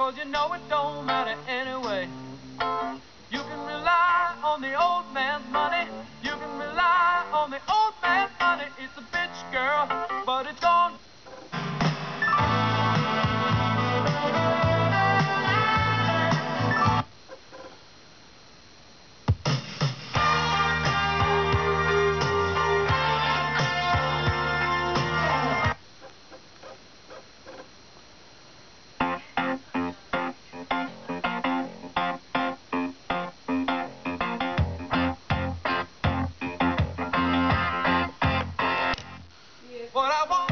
'cause you know it don't matter anyway. You can rely on the old man's money. You can rely on the old man's money. It's a bitch, girl, but it's gone. What I want